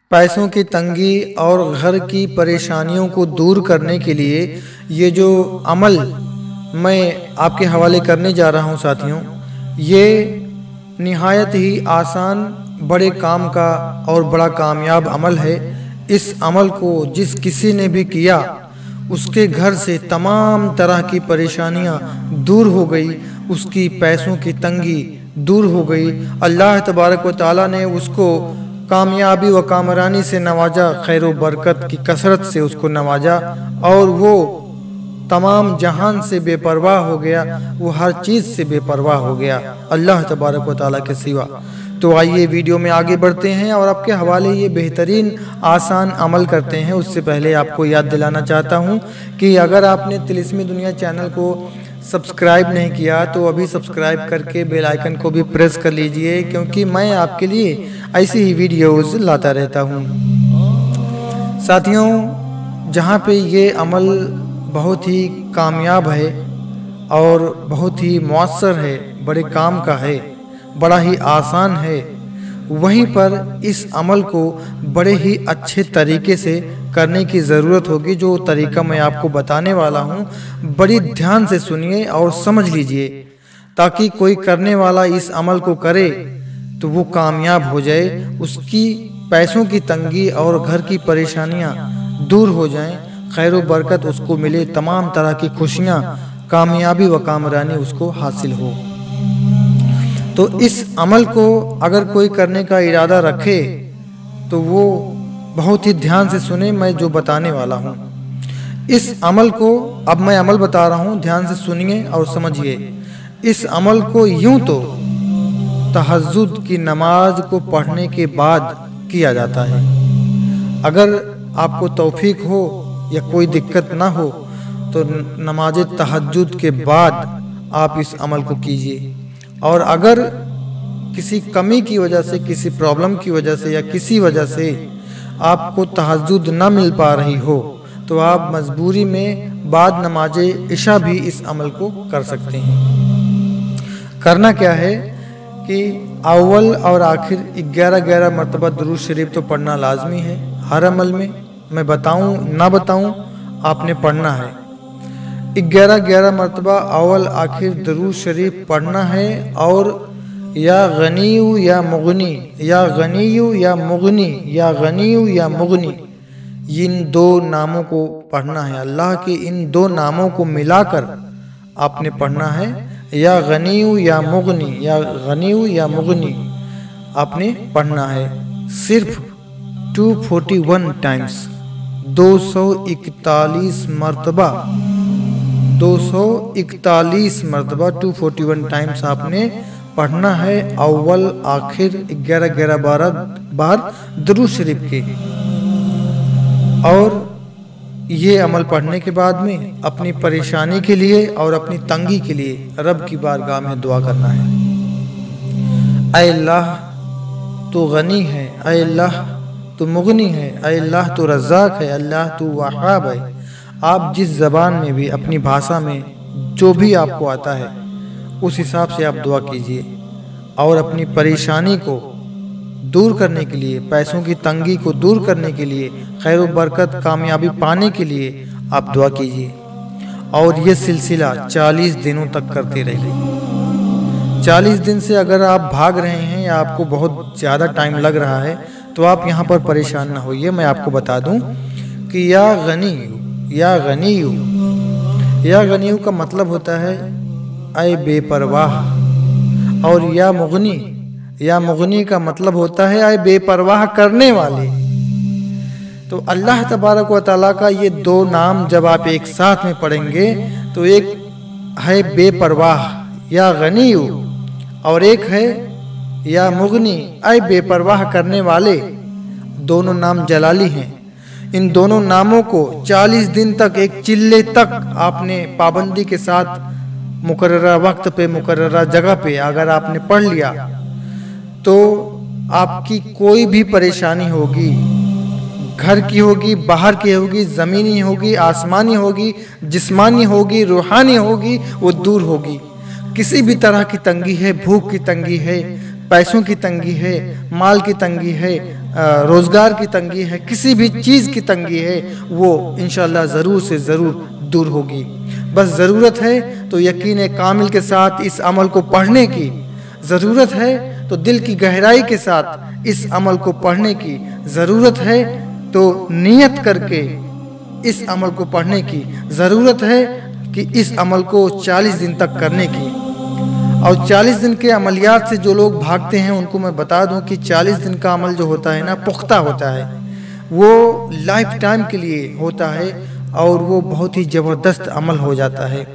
پیسوں کی تنگی اور گھر کی پریشانیوں کو دور کرنے کے لیے یہ جو عمل میں آپ کے حوالے کرنے جا رہا ہوں ساتھیوں، یہ نہایت ہی آسان بڑے کام کا اور بڑا کامیاب عمل ہے۔ اس عمل کو جس کسی نے بھی کیا اس کے گھر سے تمام طرح کی پریشانیاں دور ہو گئی، اس کی پیسوں کی تنگی دور ہو گئی۔ اللہ تبارک و تعالیٰ نے اس کو کامیابی و کامرانی سے نوازا، خیر و برکت کی کثرت سے اس کو نوازا، اور وہ تمام جہان سے بے پرواہ ہو گیا، وہ ہر چیز سے بے پرواہ ہو گیا اللہ تبارک و تعالیٰ کے سوا۔ تو آئیے ویڈیو میں آگے بڑھتے ہیں اور آپ کے حوالے یہ بہترین آسان عمل کرتے ہیں۔ اس سے پہلے آپ کو یاد دلانا چاہتا ہوں کہ اگر آپ نے طلسمی دنیا چینل کو سبسکرائب نہیں کیا تو ابھی سبسکرائب کر کے بیل آئیکن کو بھی پریس کر لیجئے، کیونکہ میں آپ کے لیے ایسی ہی ویڈیوز لاتا رہتا ہوں۔ ساتھیوں، جہاں پہ یہ عمل بہت ہی کامیاب ہے اور بہت ہی مؤثر ہے، بڑے کام کا ہے، بڑا ہی آسان ہے، وہیں پر اس عمل کو بڑے ہی اچھے طریقے سے کرنے کی ضرورت ہوگی۔ جو طریقہ میں آپ کو بتانے والا ہوں بڑی دھیان سے سنیے اور سمجھ لیجئے، تاکہ کوئی کرنے والا اس عمل کو کرے تو وہ کامیاب ہو جائے، اس کی پیسوں کی تنگی اور گھر کی پریشانیاں دور ہو جائیں، خیر و برکت اس کو ملے، تمام طرح کی خوشیاں، کامیابی و کامرانی اس کو حاصل ہو۔ تو اس عمل کو اگر کوئی کرنے کا ارادہ رکھے تو وہ بہت ہی دھیان سے سنے میں جو بتانے والا ہوں۔ اس عمل کو اب میں عمل بتا رہا ہوں، دھیان سے سنیے اور سمجھیے۔ اس عمل کو یوں تو تہجد کی نماز کو پڑھنے کے بعد کیا جاتا ہے۔ اگر آپ کو توفیق ہو یا کوئی دقت نہ ہو تو نماز تہجد کے بعد آپ اس عمل کو کیجئے، اور اگر کسی کمی کی وجہ سے، کسی پرابلم کی وجہ سے یا کسی وجہ سے آپ کو تہجد نہ مل پا رہی ہو تو آپ مجبوری میں بعد نماز عشاء بھی اس عمل کو کر سکتے ہیں۔ کرنا کیا ہے کہ اول اور آخر 11 مرتبہ درود شریف تو پڑھنا لازمی ہے۔ ہر عمل میں بتاؤں نہ بتاؤں آپ نے پڑھنا ہے۔ 11 مرتبہ اول آخر درود شریف پڑھنا ہے، اور یا غنیو یا مغنی، یا غنیو یا مغنی، یا غنیو یا مغنی، ان دو ناموں کو پڑھنا ہے۔ اللہ کے ان دو ناموں کو ملا کر آپ نے پڑھنا ہے، یا غنیو یا مغنی، یا غنیو یا مغنی آپ نے پڑھنا ہے، صرف 241 ٹائمز، 241 مرتبہ، 241 مرتبہ 241 ٹائمز آپ نے پڑھنا ہے، اول آخر 11 بار درود شریف کے۔ اور یہ عمل پڑھنے کے بعد میں اپنی پریشانی کے لیے اور اپنی تنگی کے لیے رب کی بارگاہ میں دعا کرنا ہے۔ اے اللہ تو غنی ہے، اے اللہ تو مغنی ہے، اے اللہ تو رزاق ہے، اللہ تو وہاب ہے۔ آپ جس زبان میں بھی، اپنی بھاشا میں جو بھی آپ کو آتا ہے اس حساب سے آپ دعا کیجئے، اور اپنی پریشانی کو دور کرنے کے لیے، پیسوں کی تنگی کو دور کرنے کے لیے، خیر و برکت کامیابی پانے کے لیے آپ دعا کیجئے، اور یہ سلسلہ 40 دنوں تک کرتے رہیے۔ 40 دن سے اگر آپ بھاگ رہے ہیں یا آپ کو بہت زیادہ ٹائم لگ رہا ہے تو آپ یہاں پر پریشان نہ ہوئیے۔ میں آپ کو بتا دوں کہ یا غنیو غنیو کا مطلب ہوتا ہے اے بے پرواہ، اور یا مغنی کا مطلب ہوتا ہے اے بے پرواہ کرنے والے۔ تو اللہ تبارک و تعالیٰ کا یہ دو نام جب آپ ایک ساتھ میں پڑھیں گے تو ایک ہے بے پرواہ یا غنیو، اور ایک ہے یا مغنی اے بے پرواہ کرنے والے، دونوں نام جلالی ہیں۔ ان دونوں ناموں کو 40 دن تک، ایک چلے تک آپ نے پابندی کے ساتھ مقررہ وقت پہ، مقررہ جگہ پہ اگر آپ نے پڑھ لیا تو آپ کی کوئی بھی پریشانی ہوگی، گھر کی ہوگی، باہر کی ہوگی، زمینی ہوگی، آسمانی ہوگی، جسمانی ہوگی، روحانی ہوگی، وہ دور ہوگی۔ کسی بھی طرح کی تنگی ہے، بھوک کی تنگی ہے، پیسوں کی تنگی ہے، مال کی تنگی ہے، روزگار کی تنگی ہے، کسی بھی چیز کی تنگی ہے، وہ انشاءاللہ ضرور سے ضرور دور ہوگی۔ بس ضرورت ہے تو یقین کامل کے ساتھ اس عمل کو پڑھنے کی، ضرورت ہے تو دل کی گہرائی کے ساتھ اس عمل کو پڑھنے کی، ضرورت ہے تو نیت کر کے اس عمل کو پڑھنے کی، ضرورت ہے کہ اس عمل کو 40 دن تک کرنے کی۔ اور 40 دن کے عملیات سے جو لوگ بھاگتے ہیں ان کو میں بتا دوں کہ 40 دن کا عمل جو ہوتا ہے نا، پختہ ہوتا ہے، وہ لائف ٹائم کے لیے ہوتا ہے اور وہ بہت ہی زبردست عمل ہو جاتا ہے۔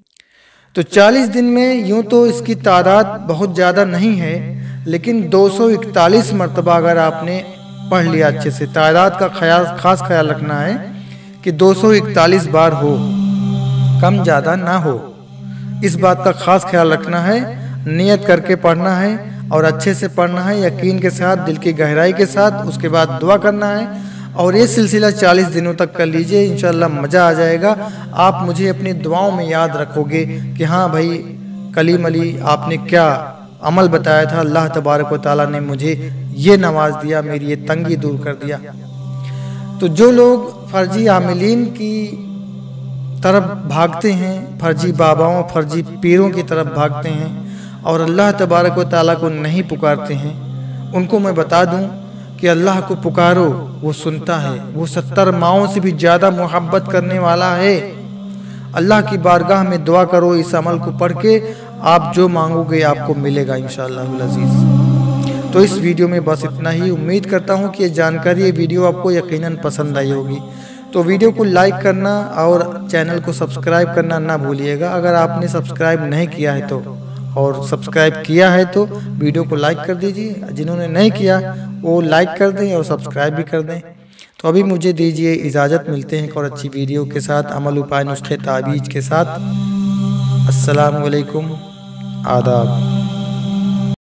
تو 40 دن میں یوں تو اس کی تعداد بہت زیادہ نہیں ہے، لیکن 241 مرتبہ اگر آپ نے پڑھ لیا اچھے سے، تعداد کا خاص خیال رکھنا ہے کہ 241 بار ہو، کم زیادہ نہ ہو، اس بات کا خاص خیال رکھنا ہے۔ نیت کر کے پڑھنا ہے اور اچھے سے پڑھنا ہے، یقین کے ساتھ، دل کی گہرائی کے ساتھ، اس کے بعد دعا کرنا ہے اور یہ سلسلہ 40 دنوں تک کر لیجئے، انشاءاللہ مزہ آ جائے گا۔ آپ مجھے اپنی دعاؤں میں یاد رکھو گے کہ ہاں بھائی کلیم علی آپ نے کیا عمل بتایا تھا، اللہ تبارک و تعالیٰ نے مجھے یہ نواز دیا، میری یہ تنگی دور کر دیا۔ تو جو لوگ فرضی عاملین کی طرف بھاگتے ہیں، فرضی باباؤں، فرضی پیروں کی طرف بھاگتے ہیں اور اللہ تبارک و تعالیٰ کو نہیں پکارتے ہیں، ان کو میں بتا دوں کہ اللہ کو پکارو، وہ سنتا ہے، وہ 70 ماؤں سے بھی زیادہ محبت کرنے والا ہے۔ اللہ کی بارگاہ میں دعا کرو، اس عمل کو پڑھ کے آپ جو مانگو گے آپ کو ملے گا انشاءاللہ العزیز۔ تو اس ویڈیو میں بس اتنا ہی، امید کرتا ہوں کہ یہ جانکاری، یہ ویڈیو آپ کو یقیناً پسند آئی ہوگی۔ تو ویڈیو کو لائک کرنا اور چینل کو سبسکرائب کرنا نہ بھولیے گا، اگر آپ نے سبسکرائب نہیں کیا ہے تو، اور سبسکرائب کیا ہے تو ویڈیو کو لائک کر دیجئے، جنہوں نے نہیں کیا وہ لائک کر دیں اور سبسکرائب بھی کر دیں۔ تو ابھی مجھے دیجئے اجازت، ملتے ہیں ایک اور اچھی ویڈیو کے ساتھ، عمل اپائے نسخے تعویذ کے ساتھ۔ السلام علیکم، آداب۔